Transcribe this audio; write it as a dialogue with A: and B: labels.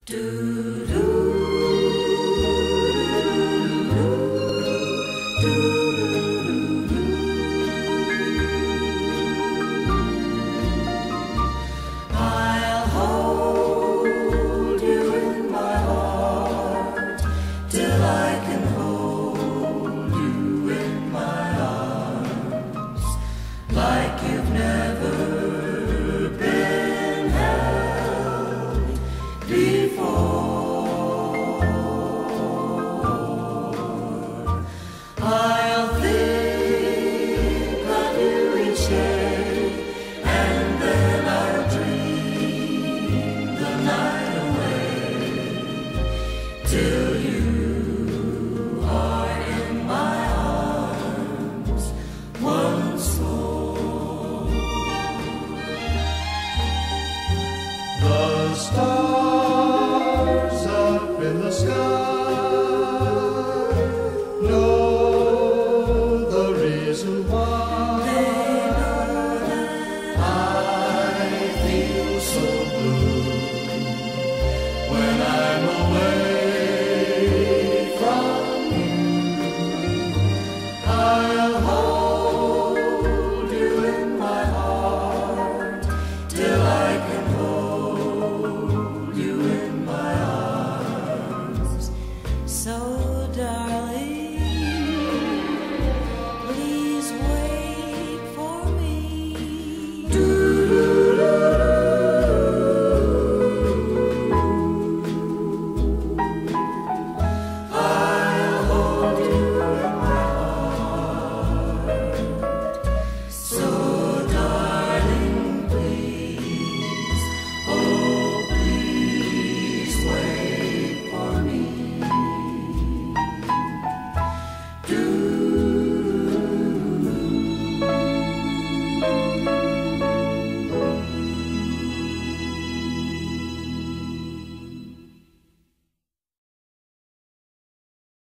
A: I'll hold you in my heart till I can hold you in my arms like you've never been held before. I'll think of you each day, and then I'll dream the night away till you are in my arms once more.
B: The stars up in the sky know the reason why I feel so blue when I'm away.